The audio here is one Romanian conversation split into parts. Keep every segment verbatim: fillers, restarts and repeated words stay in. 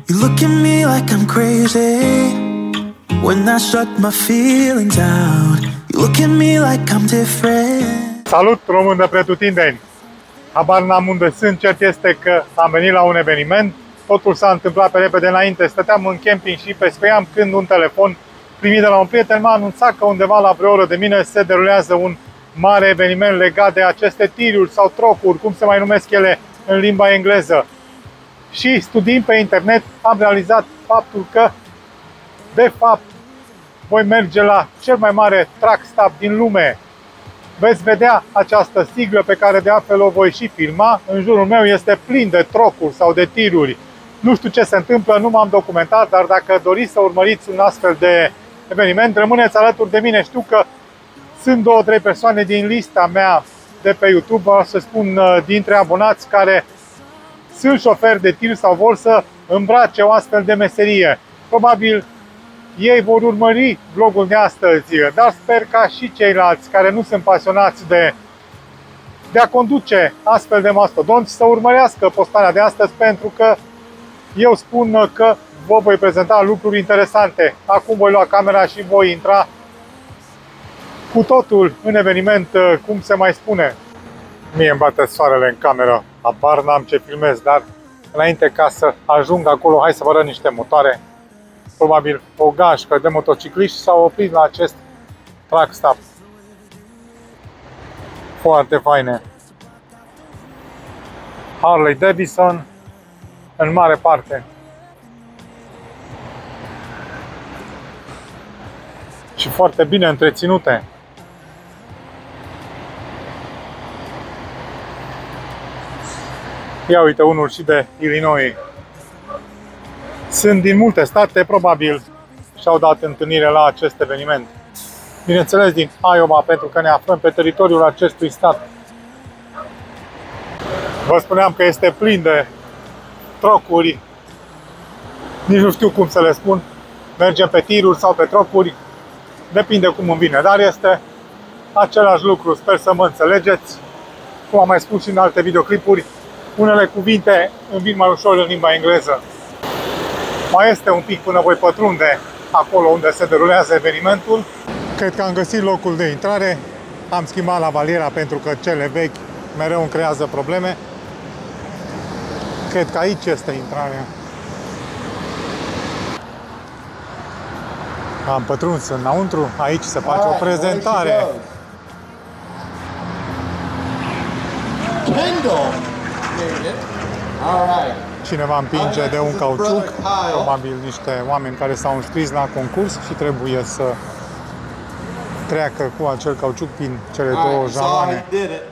You look at me like I'm crazy when I shut my feelings out. You look at me like I'm different. Salut, român de pretutindeni! Habar n-am unde sunt, cert este că am venit la un eveniment. Totul s-a întâmplat pe repede înainte. Stăteam în camping și pescuiam când un telefon primit de la un prieten m-a anunțat că undeva la vreo oră de mine se derulează un mare eveniment legat de aceste tiruri sau trocuri, cum se mai numesc ele în limba engleză. Și studiind pe internet am realizat faptul că, de fapt, voi merge la cel mai mare truck stop din lume. Veți vedea această siglă pe care de altfel o voi și filma. În jurul meu este plin de trocuri sau de tiruri. Nu știu ce se întâmplă, nu m-am documentat, dar dacă doriți să urmăriți un astfel de eveniment, rămâneți alături de mine. Știu că sunt două, trei persoane din lista mea de pe YouTube, vreau să spun dintre abonați, care sunt șoferi de tir sau vor să îmbrace o astfel de meserie. Probabil ei vor urmări vlogul de astăzi, dar sper ca și ceilalți care nu sunt pasionați de, de a conduce astfel de mastodonți să urmărească postarea de astăzi, pentru că eu spun că vă voi prezenta lucruri interesante. Acum voi lua camera și voi intra cu totul în eveniment, cum se mai spune. Mie îmi bate soarele în cameră, apar n-am ce filmez, dar înainte ca să ajung acolo, hai să vă arăt niște motoare. Probabil o gașcă de motocicliști s-au oprit la acest truck stop. Foarte faine. Harley Davidson în mare parte. Și foarte bine întreținute. Ia uite unul și de Illinois. Sunt din multe state, probabil și-au dat întâlnire la acest eveniment. Bineînțeles din Iowa, pentru că ne aflăm pe teritoriul acestui stat. Vă spuneam că este plin de trocuri. Nici nu știu cum să le spun. Mergem pe tiruri sau pe trocuri. Depinde cum îmi vine, dar este același lucru. Sper să mă înțelegeți. Cum am mai spus și în alte videoclipuri, unele cuvinte îmi vin mai ușor în limba engleză. Mai este un pic până voi pătrunde acolo unde se derulează evenimentul. Cred că am găsit locul de intrare. Am schimbat lavaliera pentru că cele vechi mereu îmi creează probleme. Cred că aici este intrarea. Am pătruns înăuntru. Aici se face o prezentare. Cineva împinge de un cauciuc, probabil niște oameni care s-au înscris la concurs și trebuie să treacă cu acel cauciuc prin cele două jaloane.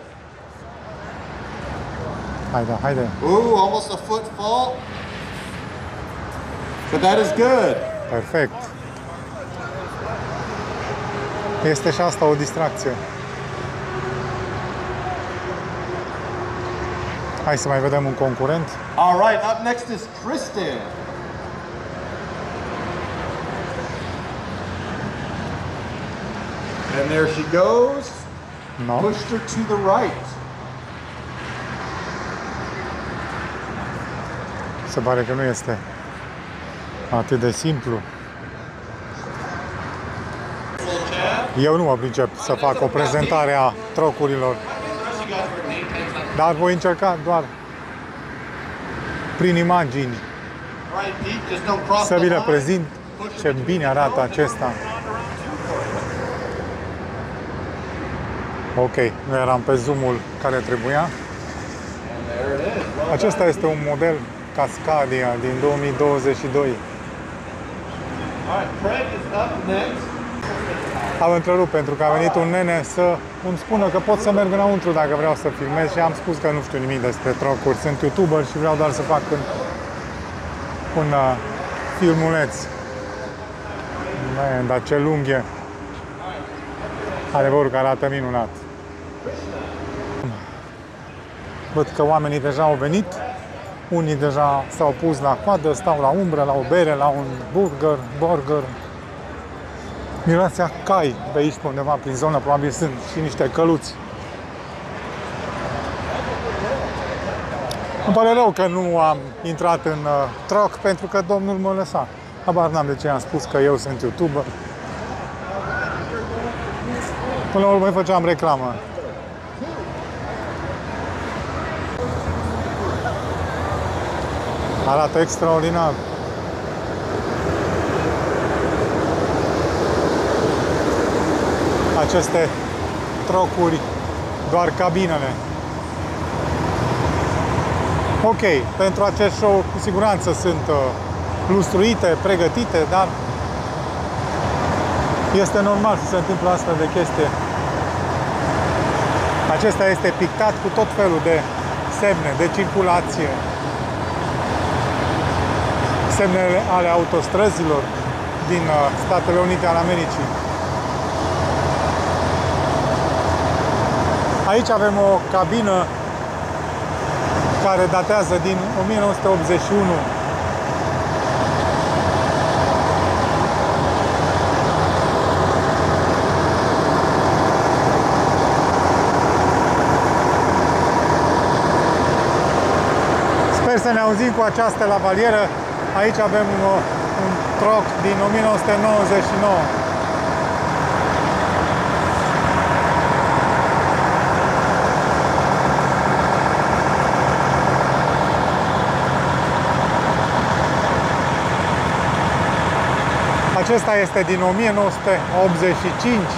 Haide, haide. Ooh, almost a foot fall. But that is good. Perfect. Este și asta o distracție. Hai să mai vedem un concurent. All right, up next is Kristen. And there she goes. No. Pushed her to the right. Se pare că nu este atât de simplu. Eu nu mă pricep să fac o prezentare a trocurilor, dar voi încerca doar prin imagini să vi le prezint ce bine arată acesta. Ok, nu eram pe zoomul care trebuia. Acesta este un model Cascadia din două mii douăzeci și doi. Am întrerupt pentru că a venit un nene să îmi spună că pot să merg înăuntru dacă vreau să filmez și am spus că nu știu nimic despre trocuri. Sunt YouTuber și vreau doar să fac un, un uh, filmuleț. Man, dar ce lung e! Adevărul că arată minunat. Văd că oamenii deja au venit. Unii deja s-au pus la coadă, stau la umbră, la o bere, la un burger, burger. Miroase cai pe aici, pe undeva prin zonă, probabil sunt și niște căluți. Îmi pare rău că nu am intrat în uh, truck pentru că domnul mă lăsa. Habar n-am de ce am spus că eu sunt YouTuber. Până la urmă îi făceam reclamă. Arată extraordinar. Aceste trocuri, doar cabinele. Ok, pentru acest show cu siguranță sunt uh, lustruite, pregătite, dar este normal să se întâmple astfel de chestie. Acesta este pictat cu tot felul de semne de circulație, semnele ale autostrăzilor din uh, Statele Unite ale Americii. Aici avem o cabină care datează din o mie nouă sute optzeci și unu. Sper să ne auzim cu această lavalieră. Aici avem un, un truck din o mie nouă sute nouăzeci și nouă. Acesta este din o mie nouă sute optzeci și cinci.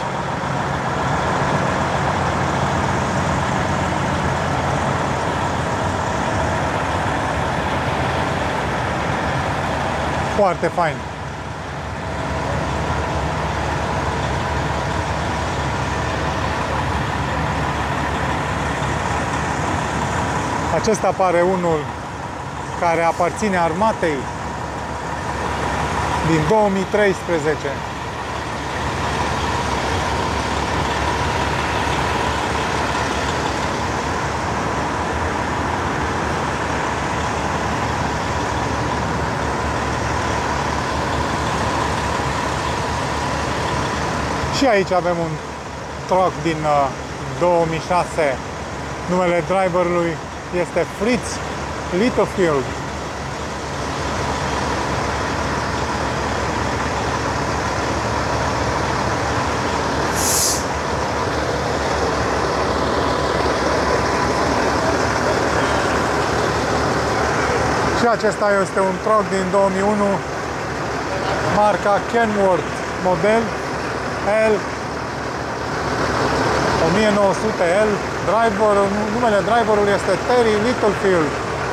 Foarte fain. Acesta pare unul care aparține armatei din două mii treisprezece. Și aici avem un truck din uh, două mii șase. Numele driverului este Fritz Littlefield. Și acesta este un truck din două mii unu, marca Kenworth, model L o mie nouă sute L. Driver, numele driverului este Terry Littlefield.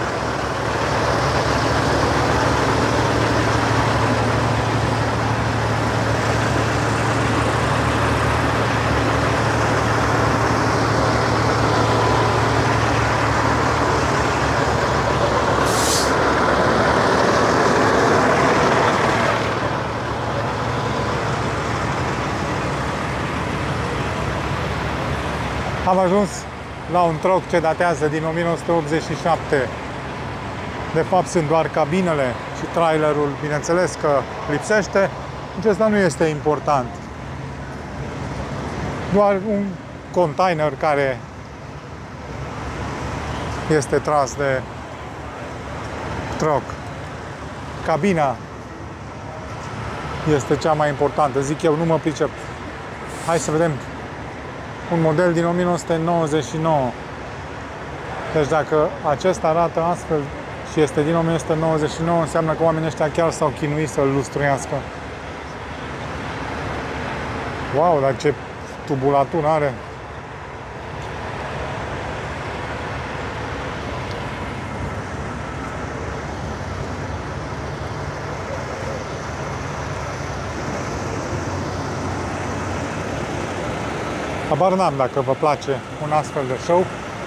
Am ajuns la un truck ce datează din o mie nouă sute optzeci și șapte. De fapt sunt doar cabinele și trailerul, bineînțeles că lipsește. Acesta nu este important. Doar un container care este tras de truck. Cabina este cea mai importantă, zic eu, nu mă pricep. Hai să vedem. Un model din o mie nouă sute nouăzeci și nouă. Deci dacă acesta arată astfel și este din o mie nouă sute nouăzeci și nouă, înseamnă că oamenii ăștia chiar s-au chinuit să-l lustruiască. Wow, dar ce tubulatură are! Habar n-am dacă vă place un astfel de show.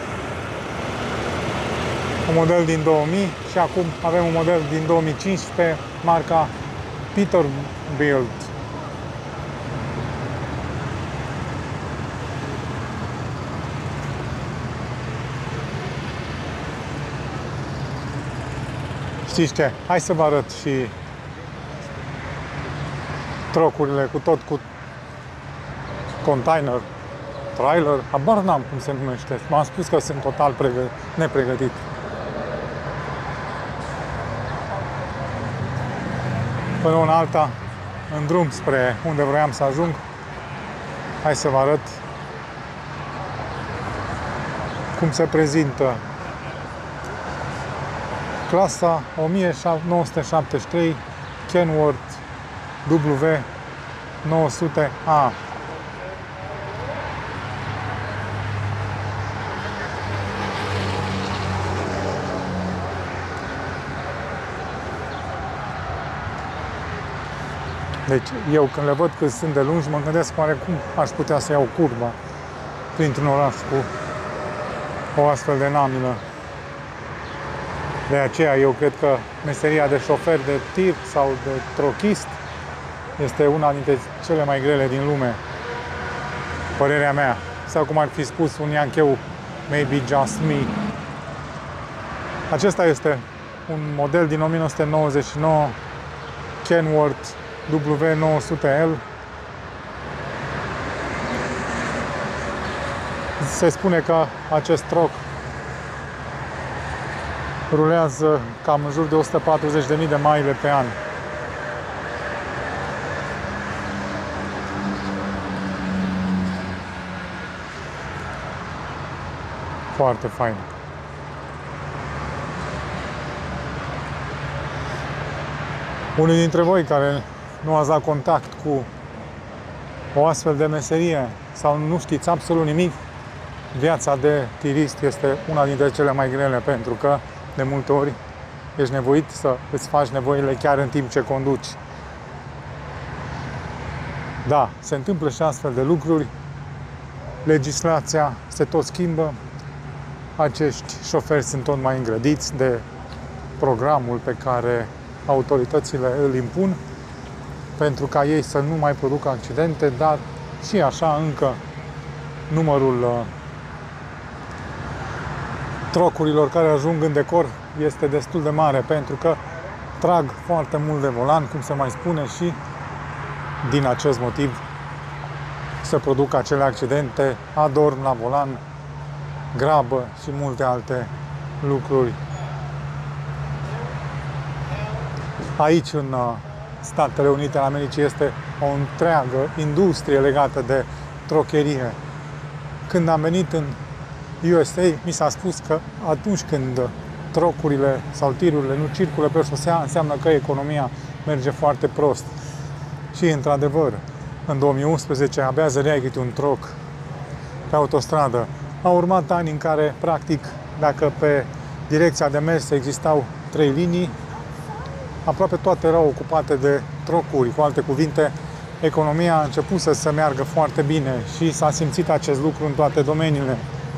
Un model din două mii și acum avem un model din două mii cincisprezece, marca Peterbilt. Știți ce? Hai să vă arăt și trocurile cu tot cu container, trailer, habar n-am cum se numește. M-am spus că sunt total nepregătit. până una alta, în drum spre unde vroiam să ajung. Hai să vă arăt cum se prezintă clasa o mie nouă sute șaptezeci și trei Kenworth W nouă sute A. Deci, eu când le văd cât sunt de lungi, mă gândesc oare cum aș putea să iau curba printr-un oraș cu o astfel de namilă. De aceea, eu cred că meseria de șofer de tir sau de trochist este una dintre cele mai grele din lume. Părerea mea. Sau cum ar fi spus un iancheu, maybe just me. Acesta este un model din o mie nouă sute nouăzeci și nouă, Kenworth W nouă sute L. Se spune că acest troc rulează cam în jur de o sută patruzeci de mii de mile pe an. Foarte fain. Unii dintre voi care nu ați dat contact cu o astfel de meserie sau nu știți absolut nimic, viața de tirist este una dintre cele mai grele, pentru că de multe ori ești nevoit să îți faci nevoile chiar în timp ce conduci. Da, se întâmplă și astfel de lucruri. Legislația se tot schimbă. Acești șoferi sunt tot mai îngrădiți de programul pe care autoritățile îl impun pentru ca ei să nu mai producă accidente, dar și așa încă numărul uh, trocurilor care ajung în decor este destul de mare, pentru că trag foarte mult de volan, cum se mai spune, și din acest motiv se produc acele accidente, adorm la volan, grabă și multe alte lucruri. Aici, în Statele Unite ale Americii, este o întreagă industrie legată de trocherie. Când am venit în U S A, mi s-a spus că atunci când trocurile sau tirurile nu circulă pe șosea, înseamnă că economia merge foarte prost. Și, într-adevăr, în două mii unsprezece abia zăreai câte un troc pe autostradă. Au urmat ani în care, practic, dacă pe direcția de mers existau trei linii, aproape toate erau ocupate de trocuri. Cu alte cuvinte, economia a început să se meargă foarte bine și s-a simțit acest lucru în toate domeniile.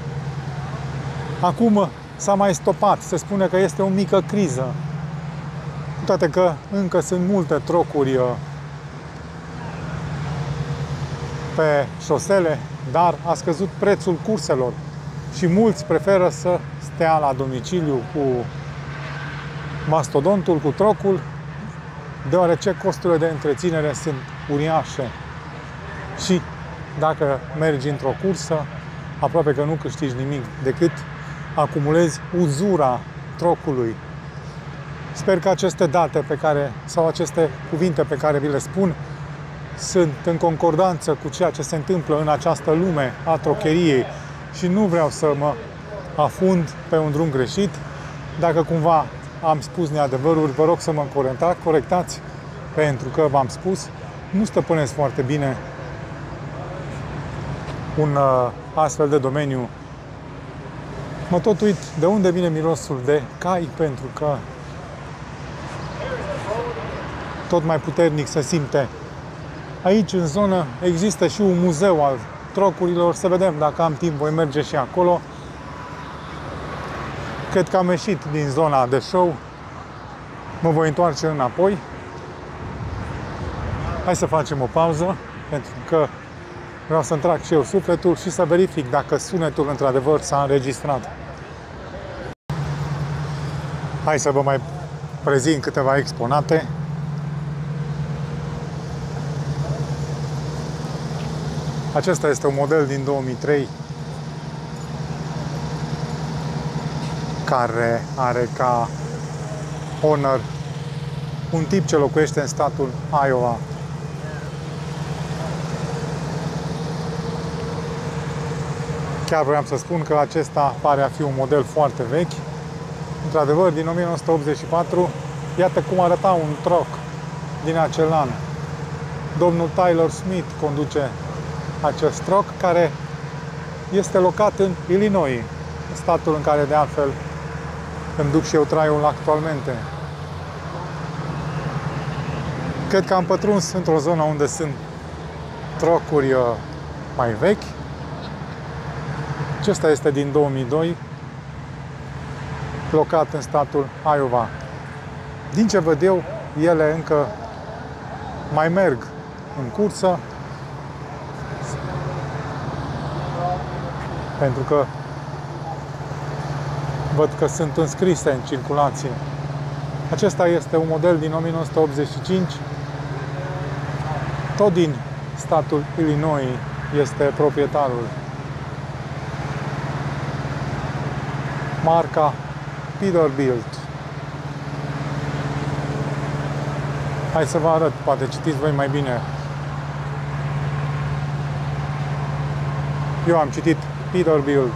Acum s-a mai stopat. Se spune că este o mică criză. Cu toate că încă sunt multe trocuri pe șosele, dar a scăzut prețul curselor și mulți preferă să stea la domiciliu cu mastodontul, cu trocul, deoarece costurile de întreținere sunt uriașe. Și dacă mergi într-o cursă, aproape că nu câștigi nimic, decât acumulezi uzura trocului. Sper că aceste date pe care, sau aceste cuvinte pe care vi le spun sunt în concordanță cu ceea ce se întâmplă în această lume a trocheriei și nu vreau să mă afund pe un drum greșit. Dacă cumva am spus neadevăruri, vă rog să mă corectați, pentru că v-am spus, nu stăpânesc foarte bine un uh, astfel de domeniu. Mă tot uit de unde vine mirosul de cai, pentru că tot mai puternic se simte. Aici, în zonă, există și un muzeu al trocurilor. Să vedem, dacă am timp, voi merge și acolo. Cred că am ieșit din zona de show. Mă voi întoarce înapoi. Hai să facem o pauză, pentru că vreau să-mi trag și eu sufletul și să verific dacă sunetul într-adevăr s-a înregistrat. Hai să vă mai prezint câteva exponate. Acesta este un model din două mii trei care are ca owner un tip ce locuiește în statul Iowa. Chiar vreau să spun că acesta pare a fi un model foarte vechi. Într-adevăr, din o mie nouă sute optzeci și patru, iată cum arăta un truck din acel an. Domnul Tyler Smith conduce acest truck, care este locat în Illinois, statul în care de altfel îmi duc și eu traiul actualmente. Cred că am pătruns într-o zonă unde sunt truckuri mai vechi. Acesta este din două mii doi, locat în statul Iowa. Din ce văd eu, ele încă mai merg în cursă, pentru că văd că sunt înscrise în circulație. Acesta este un model din o mie nouă sute optzeci și cinci, tot din statul Illinois este proprietarul. Marca Peterbilt. Hai să vă arăt, poate citiți voi mai bine. Eu am citit Peterbilt.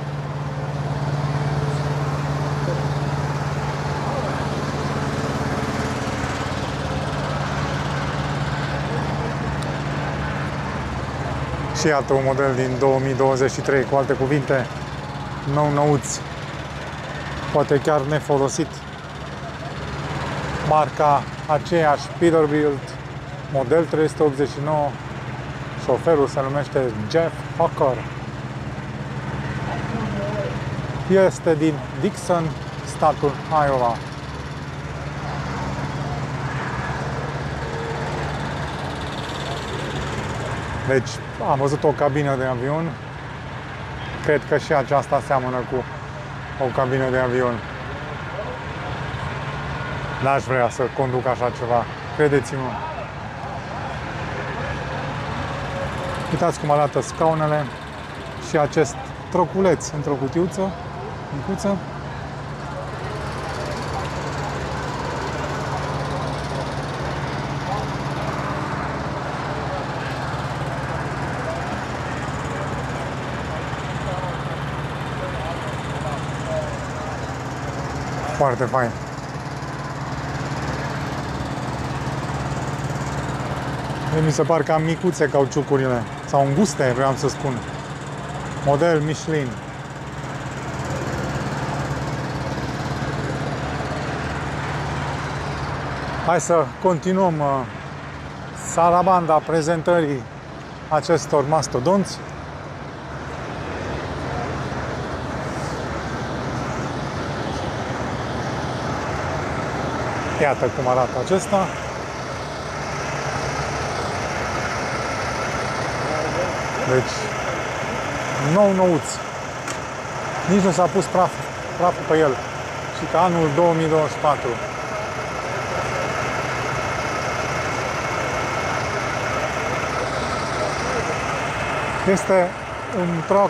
Și iată un model din două mii douăzeci și trei, cu alte cuvinte, nou-nouț, poate chiar nefolosit. Marca aceeași, Peterbilt, model trei sute optzeci și nouă, șoferul se numește Jeff Hawker. Este din Dixon, statul Iowa. Deci am văzut o cabină de avion. Cred că și aceasta seamănă cu o cabină de avion. N-aș vrea să conduc așa ceva, credeți-mă. Uitați cum arată scaunele și acest troculeț într-o cutiuță, micuță. Foarte fain. Mi se par cam micuțe cauciucurile, sau înguste, vreau să spun. Model Michelin. Hai să continuăm uh, sarabanda prezentării acestor mastodonți. Iată cum arată acesta. Deci, nou-nouț. Nici nu s-a pus praf, praful pe el. Și că anul două mii douăzeci și patru. Este un truck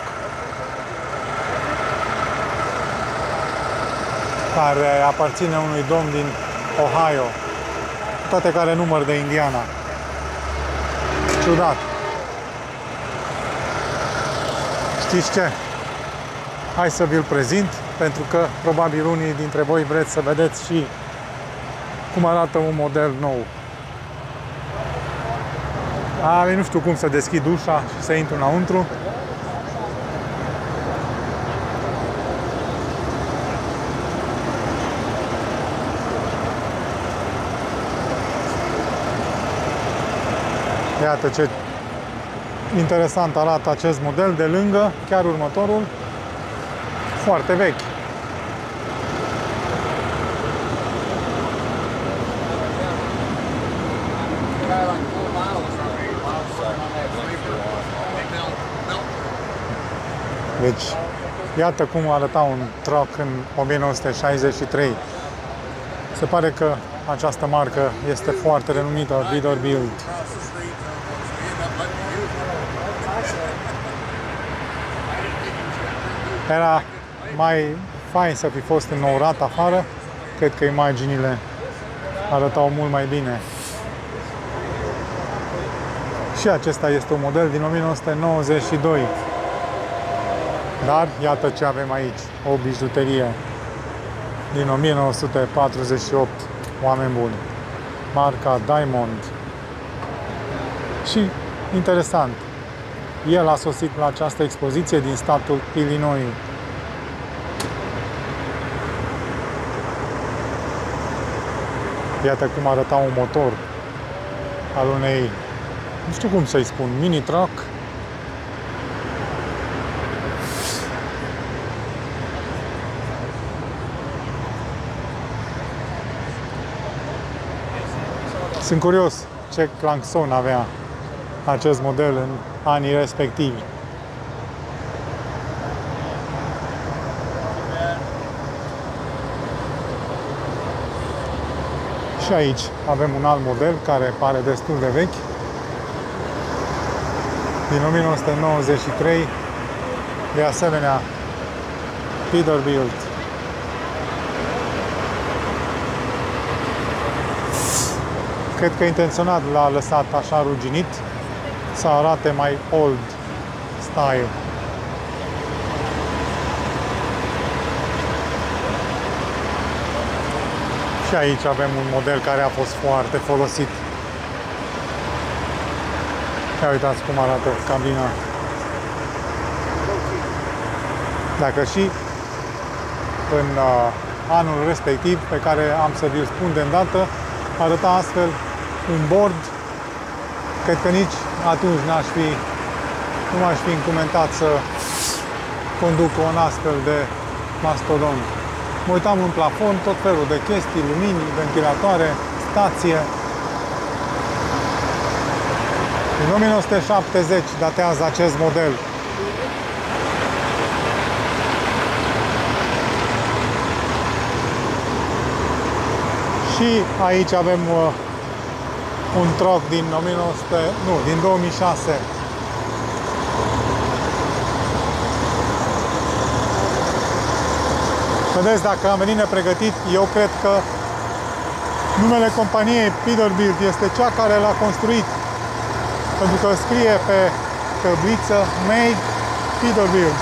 care aparține unui domn din Ohio, toate care număr de Indiana. Ciudat. Știți ce? Hai să vi-l prezint, pentru că probabil unii dintre voi vreți să vedeți și cum arată un model nou. A, nu știu cum să deschid ușa și să intru înăuntru. Iată ce interesant arată acest model de lângă, chiar următorul, foarte vechi. Deci, iată cum arăta un truck în o mie nouă sute șaizeci și trei. Se pare că această marcă este foarte renumită, Peterbilt. Era mai fain să fi fost înourat afară. Cred că imaginile arătau mult mai bine. Și acesta este un model din o mie nouă sute nouăzeci și doi. Dar iată ce avem aici, o bijuterie din o mie nouă sute patruzeci și opt, oameni buni, marca Diamond. Și interesant, el a sosit la această expoziție din statul Illinois. Iată cum arăta un motor al unei, nu știu cum să-i spun, mini-truck. Sunt curios ce claxon avea acest model în anii respectivi. Și aici avem un alt model care pare destul de vechi, din o mie nouă sute nouăzeci și trei, de asemenea Peterbilt. Cred că intenționat l-a lăsat așa ruginit, să arate mai old style. Și aici avem un model care a fost foarte folosit. Ia uitați cum arată cabina. Dacă și în uh, anul respectiv, pe care am să vi-l spun de îndată, arăta astfel un bord, cred că nici atunci n-aș fi, nu m-aș fi încumentat să conduc un astfel de mastodon. Mă uitam în plafon, tot felul de chestii, lumini, ventilatoare, stație. Din o mie nouă sute șaptezeci datează acest model. Și aici avem uh, un truck din o mie nouă sute, nu, din două mii șase. Vedeți, dacă am venit nepregătit, eu cred că numele companiei Peterbilt este cea care l-a construit. Pentru că scrie pe tabliță Made Peterbilt.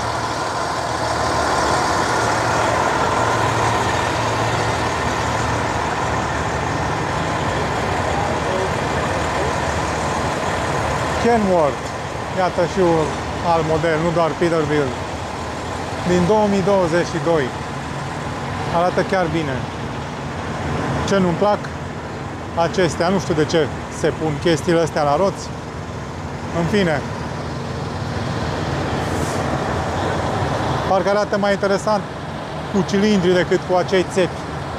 Kenworth, iată și un alt model, nu doar Peterbilt. Din două mii douăzeci și doi. Arată chiar bine. Ce nu-mi plac? Acestea, nu știu de ce se pun chestiile astea la roți. În fine. Parcă arată mai interesant cu cilindri decât cu acei țepi.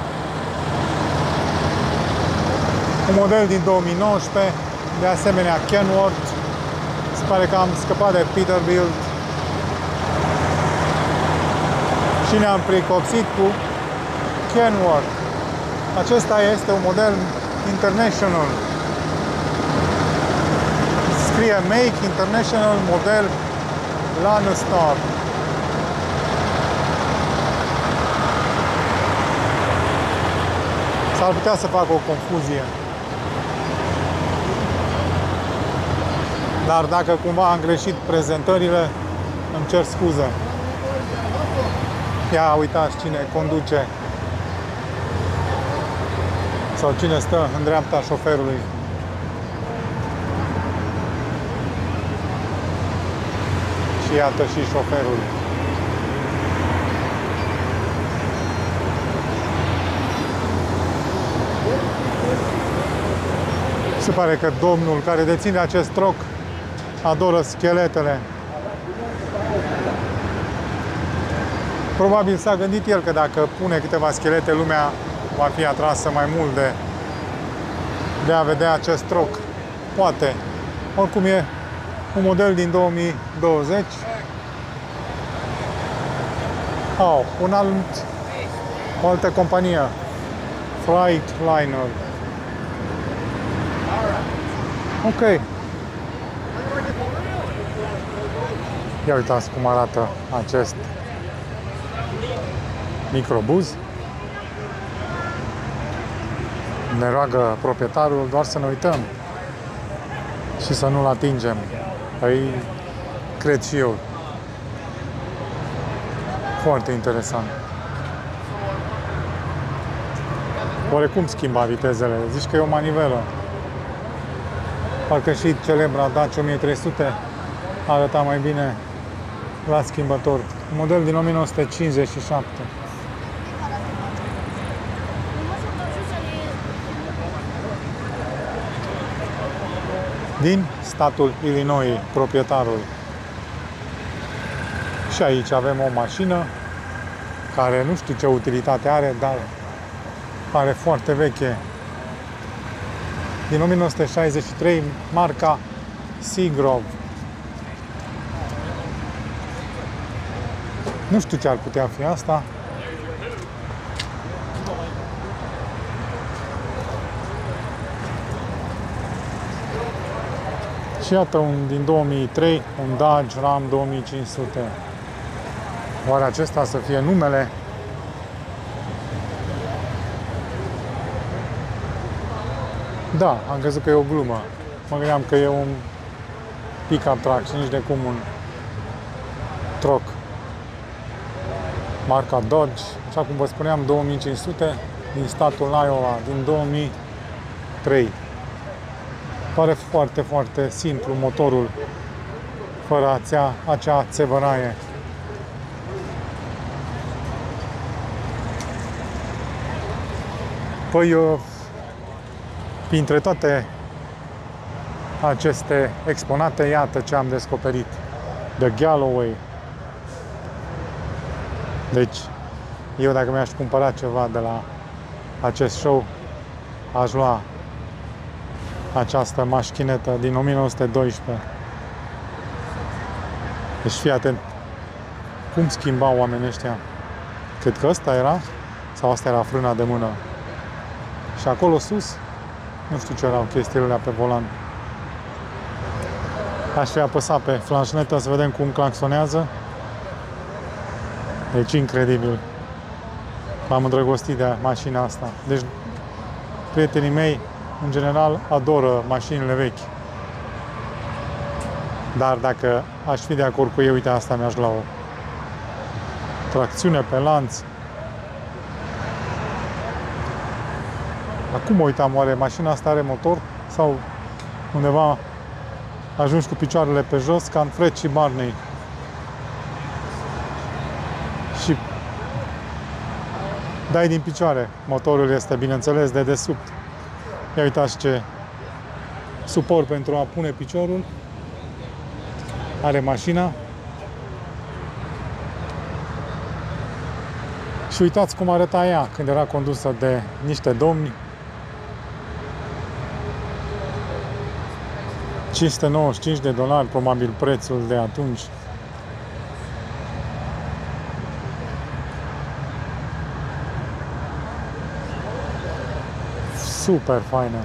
Un model din două mii nouăsprezece, de asemenea Kenworth. Se pare că am scăpat de Peterbilt. Și ne-am pricopsit cu Kenworth. Acesta este un model International. Scrie Make International Model Landstar. S-ar putea să facă o confuzie. Dar dacă cumva am greșit prezentările, îmi cer scuze. Ia uitați cine conduce sau cine stă în dreapta șoferului. Și iată și șoferul. Se pare că domnul care deține acest troc adoră scheletele. Probabil s-a gândit el că dacă pune câteva schelete, lumea va fi atrasă mai mult de, de a vedea acest troc. Poate. Oricum e un model din două mii douăzeci. Oh, un alt, o altă companie. Freightliner. Ok. Ia uitați cum arată acest microbuz. Ne roagă proprietarul doar să ne uităm și să nu-l atingem. Păi, cred și eu. Foarte interesant. Oarecum schimba vitezele. Zici că e o manivelă. Parcă și celebra Dacia o mie trei sute arăta mai bine la schimbător. Model din o mie nouă sute cincizeci și șapte. Din statul Illinois, proprietarul. Și aici avem o mașină care nu știu ce utilitate are, dar pare foarte veche. Din o mie nouă sute șaizeci și trei, marca Seagrove. Nu știu ce ar putea fi asta. Și iată un din două mii trei, un Dodge Ram două mii cinci sute. Oare acesta să fie numele? Da, am crezut că e o glumă. Mă gândeam că e un pick-up truck și nici de cum un troc. Marca Dodge, așa cum vă spuneam, două mii cinci sute din statul Iowa, din două mii trei. Pare foarte, foarte simplu motorul, fără acea, acea țevăraie. Păi, eu, printre toate aceste exponate, iată ce am descoperit. The Galloway. Deci, eu dacă mi-aș cumpăra ceva de la acest show, aș lua această mașchinetă din o mie nouă sute doisprezece. Deci fii atent cum schimbau oamenii ăștia. Cred că ăsta era, sau asta era frâna de mână. Și acolo sus, nu știu ce erau chestiile alea pe volan. Aș fi apăsat pe flanșetă să vedem cum claxonează. Deci incredibil. M-am îndrăgostit de mașina asta. Deci prietenii mei în general adoră mașinile vechi. Dar dacă aș fi de acord cu ei, uite, asta mi-aș lua-o. Tracțiune pe lanț. Acum mă uitam, oare mașina asta are motor? Sau undeva ajungi cu picioarele pe jos, ca în Fred și Barney. Și dai din picioare. Motorul este, bineînțeles, de desubt. Ia uitați ce suport pentru a pune piciorul are mașina. Și uitați cum arăta ea când era condusă de niște domni. cinci sute nouăzeci și cinci de dolari, probabil prețul de atunci. Super faină.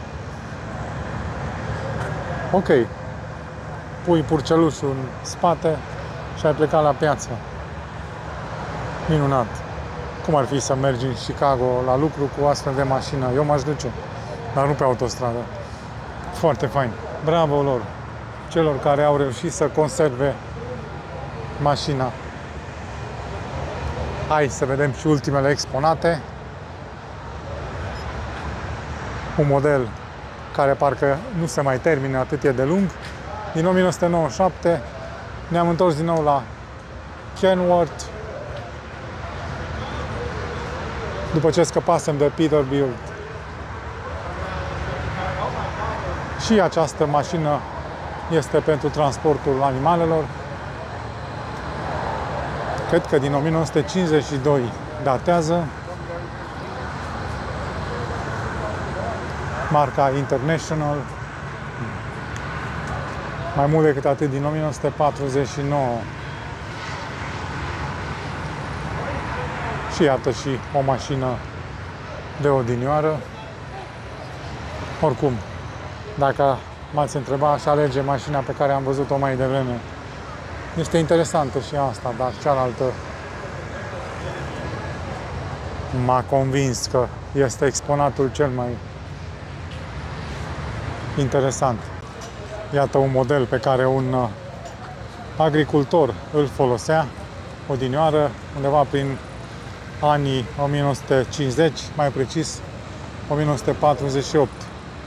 Ok. Pui purcelușul în spate și ai plecat la piață. Minunat. Cum ar fi să mergi în Chicago la lucru cu astfel de mașină? Eu m-aș duce, dar nu pe autostradă. Foarte fain. Bravo lor, celor care au reușit să conserve mașina. Hai să vedem și ultimele exponate. Un model care parcă nu se mai termină, atât e de lung. Din o mie nouă sute nouăzeci și șapte ne-am întors din nou la Kenworth, după ce scăpasem de Peterbilt. Și această mașină este pentru transportul animalelor. Cred că din o mie nouă sute cincizeci și doi datează. Marca International. Mai mult decât atât, din o mie nouă sute patruzeci și nouă. Și iată și o mașină de odinioară. Oricum, dacă m-ați întrebat, aș alege mașina pe care am văzut-o mai devreme. Este interesantă și asta, dar cealaltă m-a convins că este exponatul cel mai interesant. Iată un model pe care un agricultor îl folosea odinioară, undeva prin anii o mie nouă sute cincizeci, mai precis o mie nouă sute patruzeci și opt.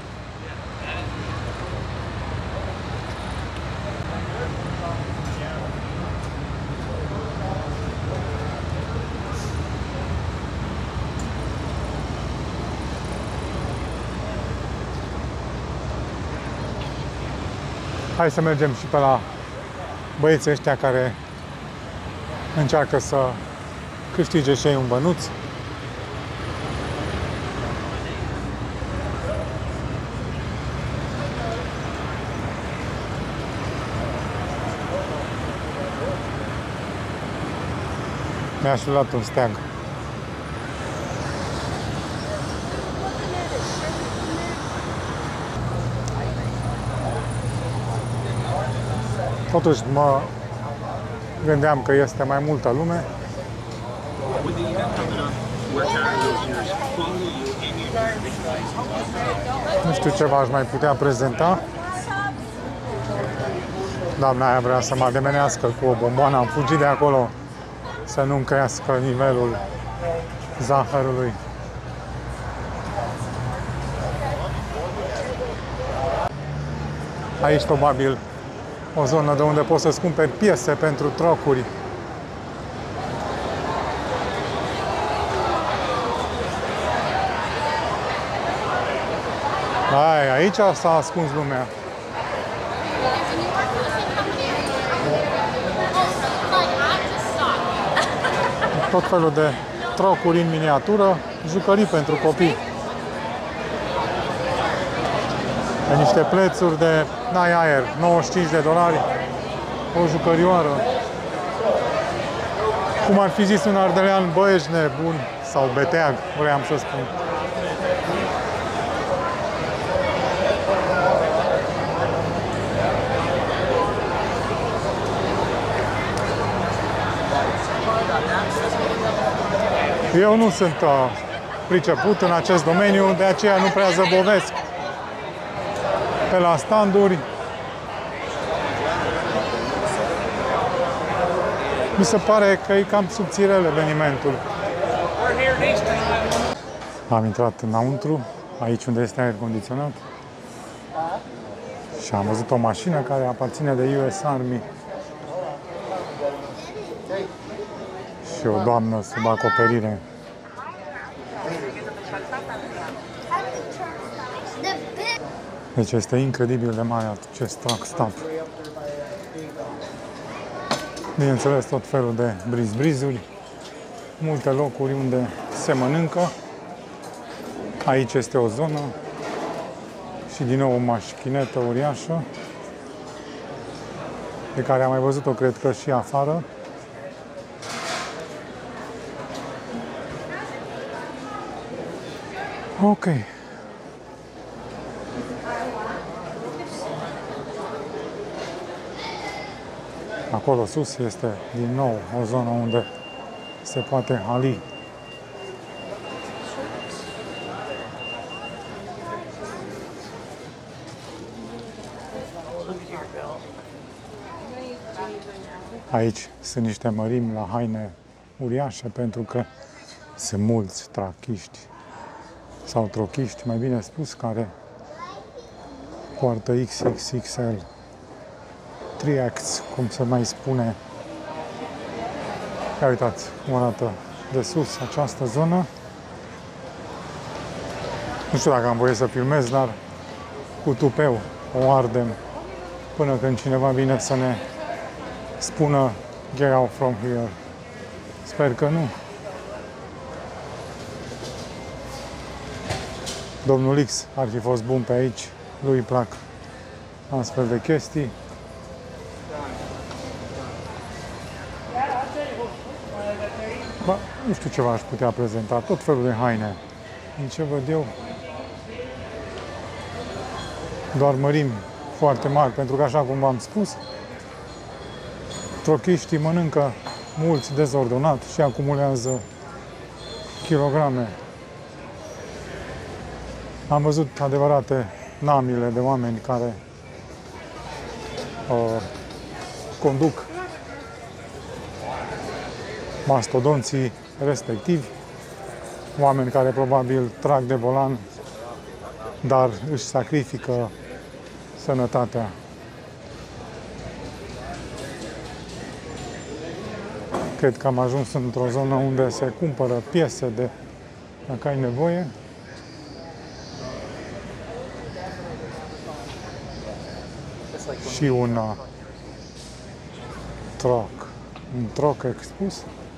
Hai să mergem și pe la băieții ăștia care încearcă să câștige și ei un bănuț. Mi-aș luat un steag. Totuși mă gândeam că este mai multă lume. Nu știu ce v-aș mai putea prezenta. Doamna aia vrea să mă ademenească cu o bomboană. Am fugit de acolo să nu-mi crească nivelul zahărului. Aici probabil o zonă de unde poți să-ți cumperi piese pentru trocuri. Hai, aici s-a ascuns lumea. Tot felul de trocuri în miniatură, jucării pentru copii. Pe niște prețuri de n-ai aer, nouăzeci și cinci de dolari, o jucărioară. Cum ar fi zis un ardelean, bă, ești nebun, sau beteag, vreau să spun. Eu nu sunt uh, priceput în acest domeniu, de aceea nu prea zăbovesc pe la standuri. Mi se pare că e cam subțirel evenimentul. Am intrat înăuntru, aici unde este aer condiționat, și am văzut o mașină care aparține de U S Army și o doamnă sub acoperire. Deci este incredibil de mare acest truck stop. Bineînțeles, tot felul de briz-brizuri, multe locuri unde se mănâncă. Aici este o zonă și din nou o mașinetă uriașă pe care am mai văzut-o, cred că și afară. Ok. Acolo sus este din nou o zonă unde se poate hali. Aici sunt niște mărimi la haine uriașe, pentru că sunt mulți trachiști sau trochiști, mai bine spus, care poartă X X X L, trei X, cum se mai spune. Ia uitați cum arată de sus această zonă. Nu știu dacă am voie să filmez, dar cu tupeu o ardem până când cineva vine să ne spună get out from here. Sper că nu. Domnul X ar fi fost bun pe aici, lui îi plac astfel de chestii. Ba, nu știu ce v-aș putea prezenta, tot felul de haine. Din ce văd eu, doar mărimi foarte mari, pentru că, așa cum v-am spus, trochiștii mănâncă mulți dezordonat și acumulează kilograme. Am văzut adevărate namile de oameni care uh, conduc mastodonții respectivi, oameni care probabil trag de volan, dar își sacrifică sănătatea. Cred că am ajuns într-o zonă unde se cumpără piese de, dacă ai nevoie. Și un uh, troc, un troc expus,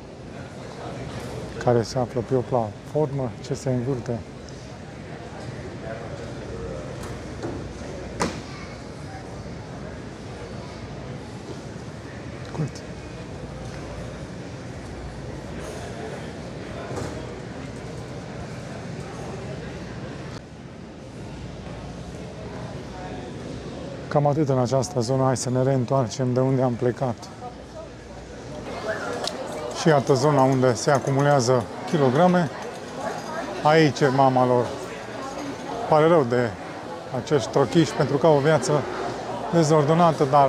care se află pe o platformă ce se învârte. Uite. Cam atât în această zonă. Hai să ne reîntoarcem de unde am plecat. Și iată zona unde se acumulează kilograme. Aici e mama lor. Pare rău de acești trochiși pentru că au o viață dezordonată, dar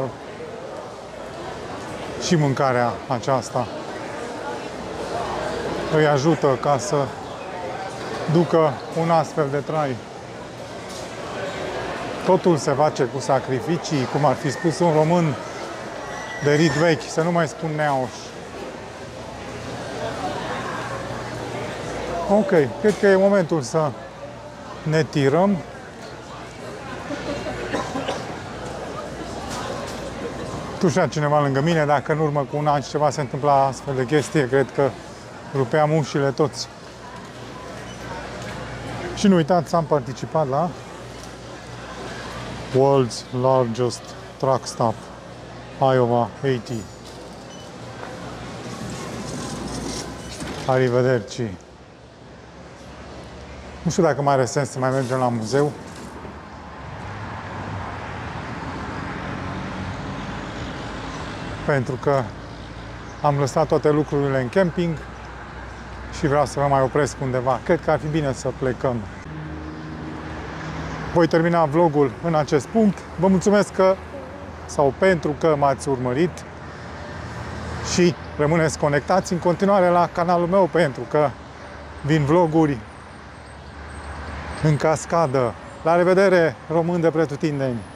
și mâncarea aceasta îi ajută ca să ducă un astfel de trai. Totul se face cu sacrificii, cum ar fi spus un român de rit vechi, să nu mai spun neauș. Ok, cred că e momentul să ne tirăm. Tușea cineva lângă mine, dacă în urmă cu un an ceva se întâmpla astfel de chestie, cred că rupeam ușile toți. Și nu uitați, am participat la World's Largest Truck Stop, Iowa optzeci. Arrivederci. Nu știu dacă mai are sens să mai mergem la muzeu. Pentru că am lăsat toate lucrurile în camping și vreau să mă mai opresc undeva. Cred că ar fi bine să plecăm. Voi termina vlogul în acest punct. Vă mulțumesc că sau pentru că m-ați urmărit și rămâneți conectați în continuare la canalul meu pentru că vin vloguri în cascadă. La revedere, români de pretutindeni!